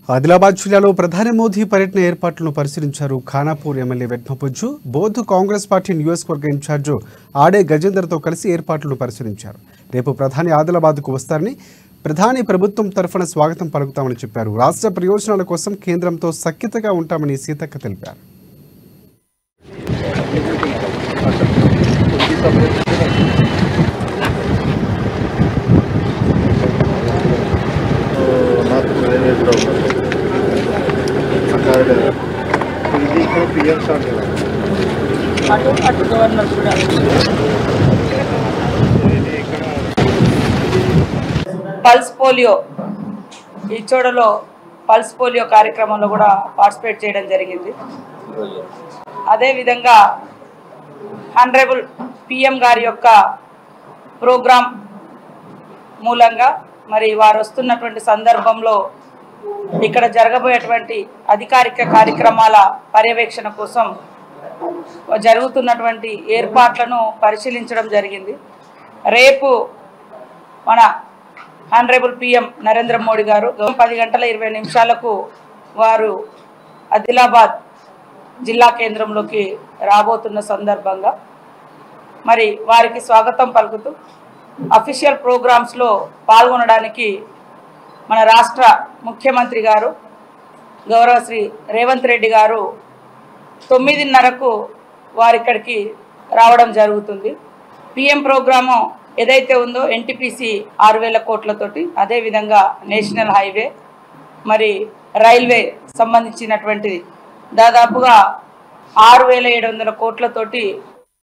ఆదిలాబాద్ జిల్లాలో ప్రధాని మోదీ పర్యటన ఏర్పాట్లను పరిశీలించారు ఖానాపూర్ ఎమ్మెల్యే వెట్మపుజ్జు. బోధ్ కాంగ్రెస్ పార్టీ నియోజకవర్గ ఇన్ఛార్జు ఆడే గజేందర్తో కలిసి ఏర్పాట్లను పరిశీలించారు. రేపు ప్రధాని ఆదిలాబాద్కు వస్తారని, ప్రధాని ప్రభుత్వం తరఫున స్వాగతం పలుకుతామని చెప్పారు. రాష్ట్ర ప్రయోజనాల కోసం కేంద్రంతో సఖ్యతగా ఉంటామని సీతక్క తెలిపారు. పల్స్ పోలియో ఈ చోడలో పల్స్ పోలియో కార్యక్రమంలో కూడా పార్టిసిపేట్ చేయడం జరిగింది. అదేవిధంగా హానరబుల్ పిఎం గారి యొక్క ప్రోగ్రాం మూలంగా మరి వారు వస్తున్నటువంటి సందర్భంలో ఇక్కడ జరగబోయేటువంటి అధికారిక కార్యక్రమాల పర్యవేక్షణ కోసం జరుగుతున్నటువంటి ఏర్పాట్లను పరిశీలించడం జరిగింది. రేపు మన హానరబుల్ పిఎం నరేంద్ర మోడీ గారు 10:20 వారు ఆదిలాబాద్ జిల్లా కేంద్రంలోకి రాబోతున్న సందర్భంగా మరి వారికి స్వాగతం పలుకుతూ అఫీషియల్ ప్రోగ్రామ్స్లో పాల్గొనడానికి మన రాష్ట్ర ముఖ్యమంత్రి గారు గౌరవ శ్రీ రేవంత్ రెడ్డి గారు 9:30కు వారు ఇక్కడికి రావడం జరుగుతుంది. పిఎం ప్రోగ్రాము ఏదైతే ఉందో ఎన్టీపీసీ 6,000 కోట్లతోటి, అదేవిధంగా నేషనల్ హైవే మరి రైల్వే సంబంధించినటువంటిది దాదాపుగా 6,700 కోట్లతోటి